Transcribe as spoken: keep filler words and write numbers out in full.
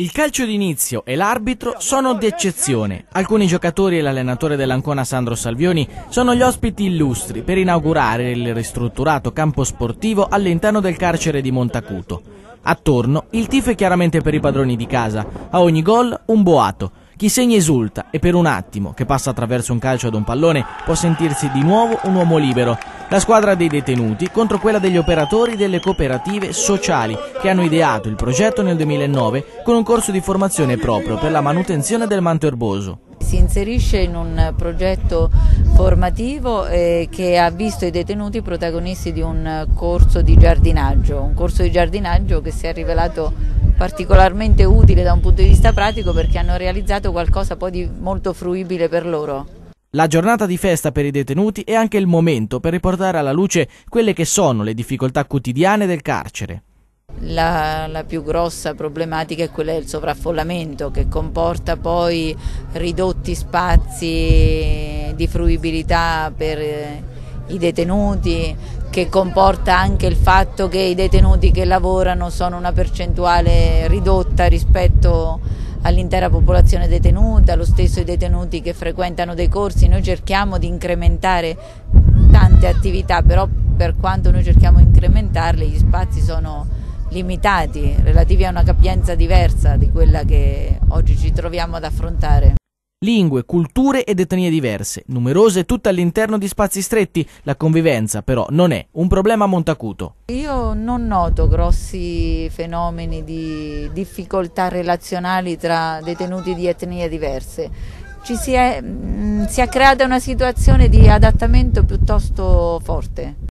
Il calcio d'inizio e l'arbitro sono d'eccezione. Alcuni giocatori e l'allenatore dell'Ancona Sandro Salvioni sono gli ospiti illustri per inaugurare il ristrutturato campo sportivo all'interno del carcere di Montacuto. Attorno il tifo è chiaramente per i padroni di casa, a ogni gol un boato. Chi segna esulta e per un attimo che passa attraverso un calcio ad un pallone può sentirsi di nuovo un uomo libero. La squadra dei detenuti contro quella degli operatori delle cooperative sociali che hanno ideato il progetto nel duemilanove con un corso di formazione proprio per la manutenzione del manto erboso. Si inserisce in un progetto formativo eh, che ha visto i detenuti protagonisti di un corso di giardinaggio, un corso di giardinaggio che si è rivelato particolarmente utile da un punto di vista pratico perché hanno realizzato qualcosa poi di molto fruibile per loro. La giornata di festa per i detenuti è anche il momento per riportare alla luce quelle che sono le difficoltà quotidiane del carcere. La, la più grossa problematica è quella del sovraffollamento, che comporta poi ridotti spazi di fruibilità per eh, i detenuti, che comporta anche il fatto che i detenuti che lavorano sono una percentuale ridotta rispetto all'intera popolazione detenuta, lo stesso i detenuti che frequentano dei corsi. Noi cerchiamo di incrementare tante attività, però per quanto noi cerchiamo di incrementarle gli spazi sono limitati, relativi a una capienza diversa di quella che oggi ci troviamo ad affrontare. Lingue, culture ed etnie diverse, numerose tutte all'interno di spazi stretti, la convivenza però non è un problema a Montacuto. Io non noto grossi fenomeni di difficoltà relazionali tra detenuti di etnie diverse. Ci si è, si è creata una situazione di adattamento piuttosto forte.